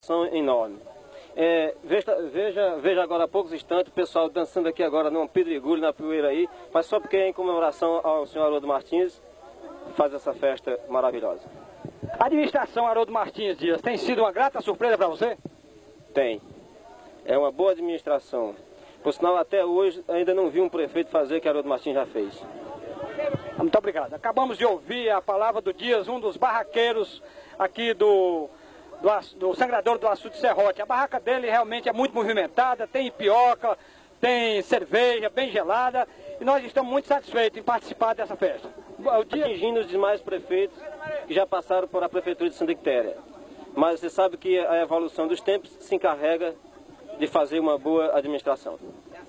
enorme. Veja agora há poucos instantes o pessoal dançando aqui agora num pedregulho na poeira aí, mas só porque é em comemoração ao senhor Haroldo Martins faz essa festa maravilhosa. A administração Haroldo Martins Dias tem sido uma grata surpresa para você? Tem. É uma boa administração. Por sinal, até hoje ainda não vi um prefeito fazer o que Haroldo Martins já fez. Muito obrigado. Acabamos de ouvir a palavra do Dias, um dos barraqueiros aqui do Sangradouro do Açude Serrote. A barraca dele realmente é muito movimentada, tem ipioca, tem cerveja bem gelada e nós estamos muito satisfeitos em participar dessa festa. Atingindo os demais prefeitos que já passaram por a prefeitura de Santa Quitéria. Mas você sabe que a evolução dos tempos se encarrega de fazer uma boa administração.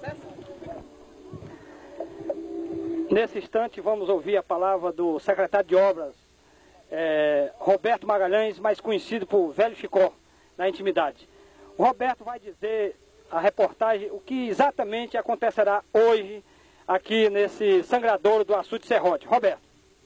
Nesse instante vamos ouvir a palavra do secretário de Obras, Roberto Magalhães, mais conhecido por Velho Chicó, na intimidade. O Roberto vai dizer a reportagem o que exatamente acontecerá hoje aqui nesse Sangradouro do Açude Serrote. Roberto.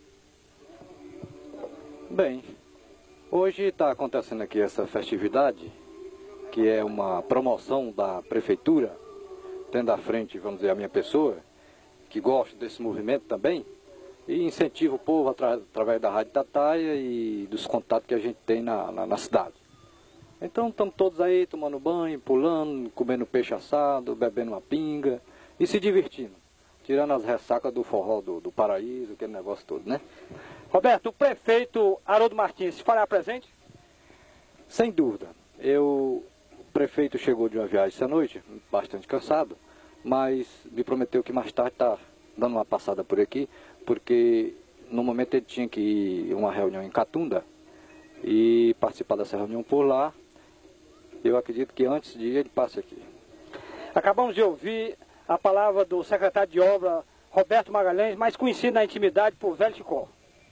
Bem, hoje está acontecendo aqui essa festividade, que é uma promoção da prefeitura, tendo à frente, vamos dizer, a minha pessoa, que gosta desse movimento também, e incentiva o povo através da Rádio Tataia e dos contatos que a gente tem na cidade. Então estamos todos aí tomando banho, pulando, comendo peixe assado, bebendo uma pinga e se divertindo, tirando as ressacas do forró do paraíso, aquele negócio todo, né? Roberto, o prefeito Haroldo Martins fará presente? Sem dúvida. O prefeito chegou de uma viagem essa noite, bastante cansado, mas me prometeu que mais tarde está dando uma passada por aqui, porque no momento ele tinha que ir a uma reunião em Catunda e participar dessa reunião por lá. Eu acredito que antes de ir ele passe aqui. Acabamos de ouvir a palavra do secretário de Obra, Roberto Magalhães, mais conhecido na intimidade por Velho Chicó.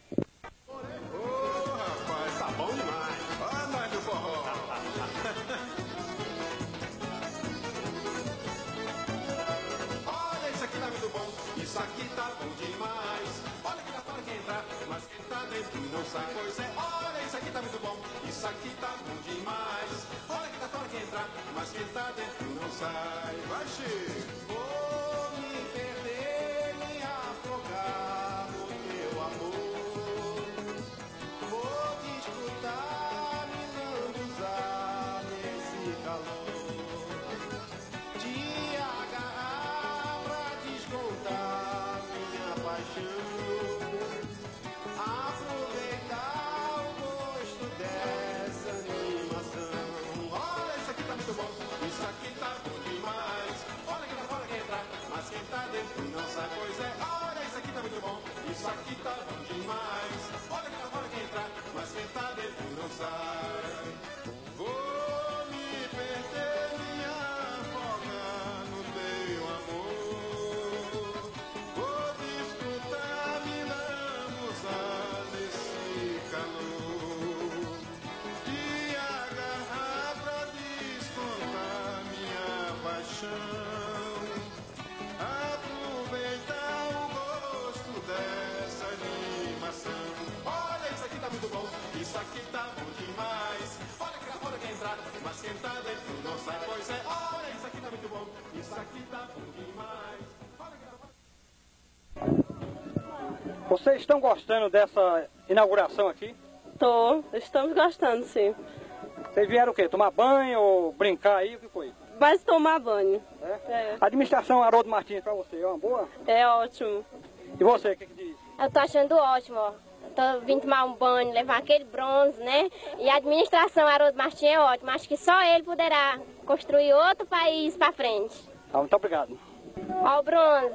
Isso aqui tá bom demais. Olha que dá fora quem entrar, mas quem tá dentro não sai. Pois é, olha, isso aqui tá muito bom. Isso aqui tá bom demais. Olha que dá fora quem entrar, mas quem tá dentro não sai. Vai, Chico. Vou me perder, me afogar no teu amor. Vou disputar, me lambuzar nesse calor. Te agarrar pra descontar minha paixão, aproveitar o gosto dessa animação. Olha, isso aqui tá muito bom, isso aqui tá bom demais. Olha que lá fora quem entrar, mas quem tá dentro não sai. Pois é, olha, isso aqui tá muito bom, isso aqui tá bom demais. Olha que lá fora quem entrar, mas quem tá dentro não sai. Vou me perder, me afogar no teu amor. Vou disputar, me lambuzar nesse calor. Te agarrar pra descontar minha paixão. Aproveitar o gosto dessa animação. Olha, isso aqui tá muito bom, isso aqui tá bom demais. Olha que lá fora quem entrar, mas quem tá dentro não sai. Pois é, olha, isso aqui tá muito bom, isso aqui tá bom demais. Olha que lá fora... Vocês estão gostando dessa inauguração aqui? Estamos gostando, sim. Vocês vieram o quê? Tomar banho ou brincar aí? O que foi? Mas tomar banho. É? A administração Haroldo Martins para você é uma boa? É ótimo. E você, o que diz? Eu tô achando ótimo, ó. Eu tô vindo tomar um banho, levar aquele bronze, né? E a administração Haroldo Martins é ótima. Acho que só ele poderá construir outro país para frente. Muito obrigado. Ó o bronze.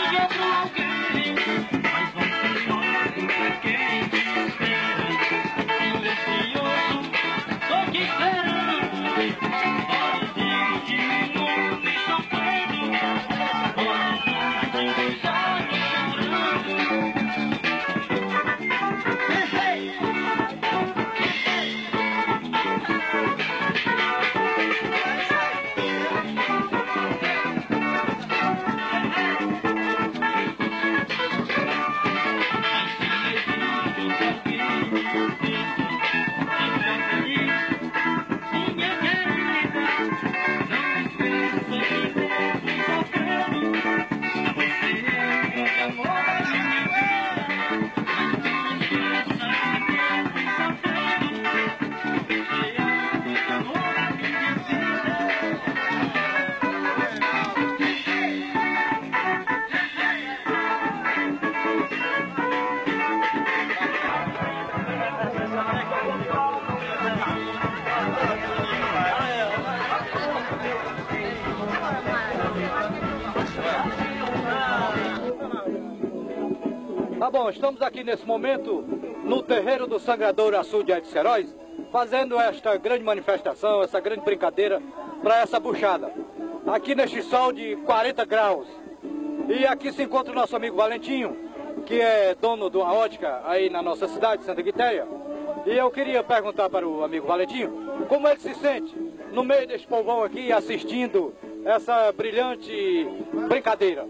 Tá bom, estamos aqui nesse momento no terreiro do Sangrador Açude de Queiroz, fazendo esta grande manifestação, essa grande brincadeira para essa buchada. Aqui neste sol de 40 graus. E aqui se encontra o nosso amigo Valentinho, que é dono de uma ótica aí na nossa cidade, Santa Quitéria. E eu queria perguntar para o amigo Valentinho como ele se sente no meio desse povão aqui assistindo essa brilhante brincadeira.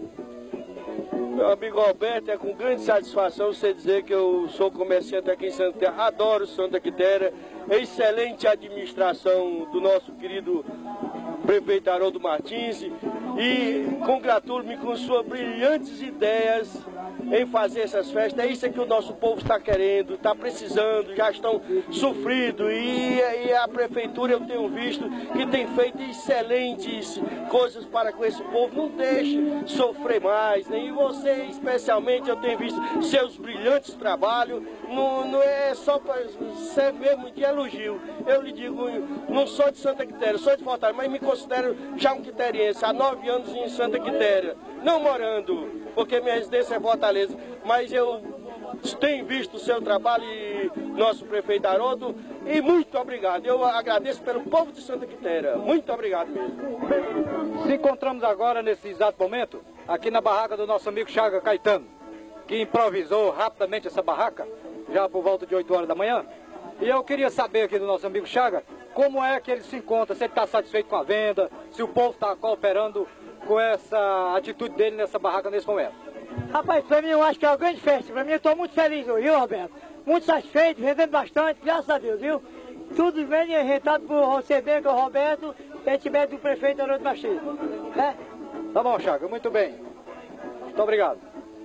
Meu amigo Alberto, é com grande satisfação você dizer que eu sou comerciante aqui em Santa Quitéria, adoro Santa Quitéria, excelente administração do nosso querido prefeito Haroldo Martins e congratulo-me com suas brilhantes ideias em fazer essas festas. É isso que o nosso povo está querendo, está precisando, já estão sofridos e a prefeitura eu tenho visto que tem feito excelentes coisas para com esse povo, não deixe sofrer mais, né? E você especialmente eu tenho visto seus brilhantes trabalhos, não é só para ser mesmo de elogio. Eu lhe digo, não sou de Santa Quitéria, sou de Fortaleza, mas me considero já um quitériense, há 9 anos em Santa Quitéria, não morando, porque minha residência é Fortaleza, mas eu tenho visto o seu trabalho e nosso prefeito Haroldo, e muito obrigado. Eu agradeço pelo povo de Santa Quitéria, muito obrigado mesmo. Se encontramos agora, nesse exato momento, aqui na barraca do nosso amigo Chaga Caetano, que improvisou rapidamente essa barraca, já por volta de 8 horas da manhã. E eu queria saber aqui do nosso amigo Chaga, como é que ele se encontra, se ele está satisfeito com a venda, se o povo está cooperando com essa atitude dele nessa barraca nesse momento. Rapaz, pra mim eu acho que é uma grande festa. Pra mim eu tô muito feliz hoje, viu, Roberto? Muito satisfeito, vendendo bastante, graças a Deus, viu? Tudo bem orientado por você bem, que é o Roberto, e a gente do prefeito Haroldo Martins, né? Tá bom, Chaga, muito bem. Muito obrigado.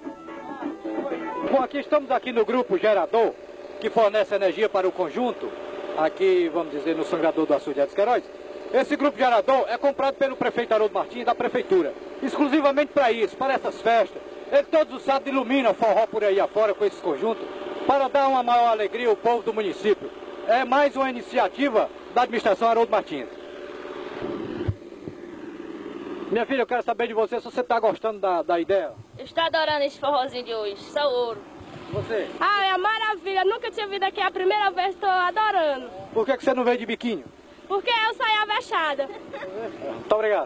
Bom, aqui estamos aqui no grupo gerador, que fornece energia para o conjunto, aqui, vamos dizer, no Sangrador do Açude de Queiroz. Esse grupo gerador é comprado pelo prefeito Haroldo Martins da prefeitura, exclusivamente para isso, para essas festas. Ele todos os sábados ilumina forró por aí afora com esses conjuntos, para dar uma maior alegria ao povo do município. É mais uma iniciativa da administração Haroldo Martins. Minha filha, eu quero saber de você se você está gostando da ideia. Estou adorando esse forrozinho de hoje, só ouro. Você? Ah, é maravilha, nunca tinha vindo aqui, é a primeira vez, estou adorando. Por que você não veio de biquinho? Porque eu saí avexada. Muito obrigado.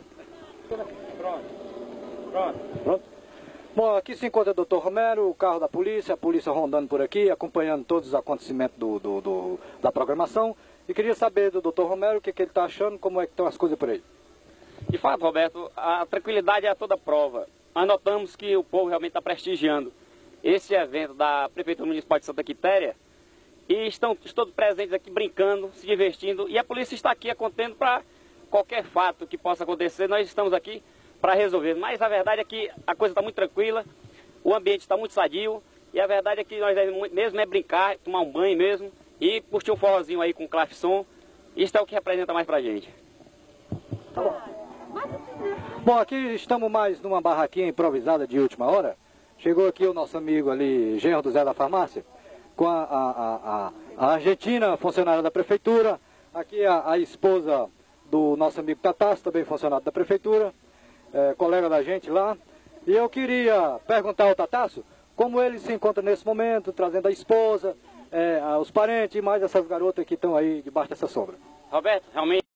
Pronto. Bom, aqui se encontra o Dr. Romero, o carro da polícia, a polícia rondando por aqui, acompanhando todos os acontecimentos da programação. E queria saber do Dr. Romero o que ele está achando, como é que estão as coisas por aí. De fato, Roberto, a tranquilidade é a toda prova. Nós notamos que o povo realmente está prestigiando esse evento da Prefeitura Municipal de Santa Quitéria e estão todos presentes aqui brincando, se divertindo, e a polícia está aqui acontendo para qualquer fato que possa acontecer. Nós estamos aqui para resolver, mas a verdade é que a coisa está muito tranquila, o ambiente está muito sadio, e a verdade é que nós devemos mesmo é brincar, tomar um banho mesmo e curtir um forrozinho aí com clafson. Isso é o que representa mais pra gente. Tá bom. Bom, aqui estamos mais numa barraquinha improvisada de última hora. Chegou aqui o nosso amigo ali, genro do Zé da Farmácia, com a argentina, funcionária da prefeitura. Aqui a esposa do nosso amigo Tatasso, também funcionário da prefeitura, colega da gente lá. E eu queria perguntar ao Tataço como ele se encontra nesse momento, trazendo a esposa, os parentes e mais essas garotas que estão aí debaixo dessa sombra. Roberto, realmente